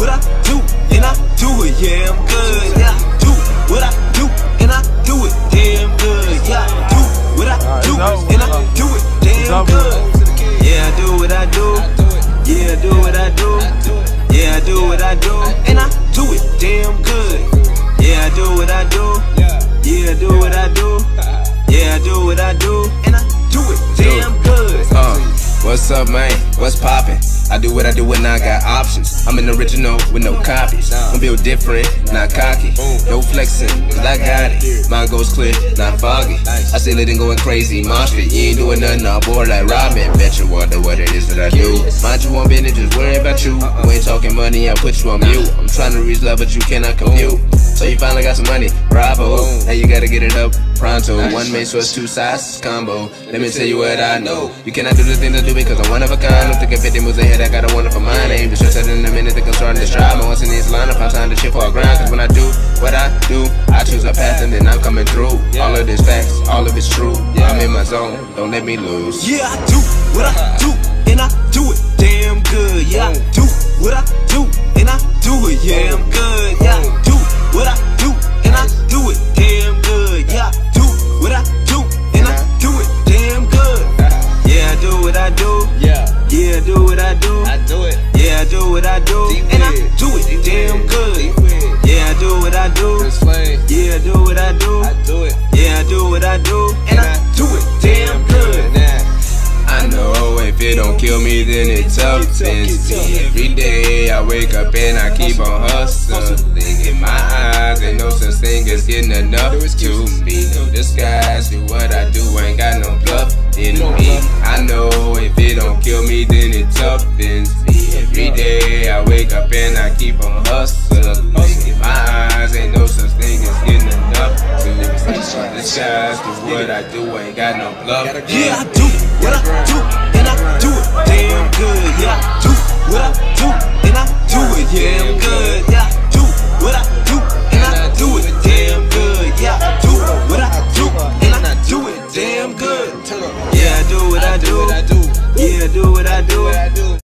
what I do, and I do it, yeah, I'm good. Yeah, I do what I do, and I do it damn good. Yeah, I do what I do, and I do it damn good. Yeah, I do what I do. Yeah, I do what I do. Yeah, I do what I do, and I do it damn good. Yeah, I do what I do. Yeah, I do what I do. Yeah, I do what I do, and I do it damn good. What's up, man? What's poppin'? I do what I do when I got options. I'm an original with no copies. I'm built different, not cocky. No flexing, cause I got it. Mine goes clear, not foggy. I still it and going crazy, monster. You ain't doing nothing on board like Robin. Bet you wonder what it is that I do. Mind you on business, just worry about you. We ain't talking money, I put you on mute. I'm trying to reach levels you cannot compute. So you finally got some money, bravo. Now you gotta get it up pronto. One main source, two sides, combo. Let me tell you what I know. You cannot do the things I do because I'm one of a kind. I'm thinking 50 moves ahead, I got a wonderful mind. I aim to stretch out in a minute, think I'm starting to strive. I once in this line, I found time to shit for a grind. Cause when I do what I do, I choose a path and then I'm coming through. All of this facts, all of it's true. I'm in my zone, don't let me lose. Yeah, I do what I do, and I do it damn good. Yeah, I do what I do, and I do it, yeah, I'm good. Yeah, I do what I do, and I do it damn good. Yeah, I do what I do, and I do it damn good. Yeah, I do what I do. Yeah, I do what I do. I do it. Yeah, I do what I do, and I do it damn good. Yeah, I do what I do. Yeah, I do what I do. Yeah, I do what I do, and I do it damn good. I know if it don't kill me, then it's toughens me. Every day I wake up and I keep on hustling. In my eyes, ain't no such thing as getting enough to me. No disguise to what I do, ain't got no bluff in me. I know if it don't kill me, then it toughens me. Every day I wake up and I keep on hustling. In my eyes, ain't no such thing as getting enough to me. Disguise to what I do, ain't got no bluff. Yeah, I do what I do, and I do it damn good. Yeah, I do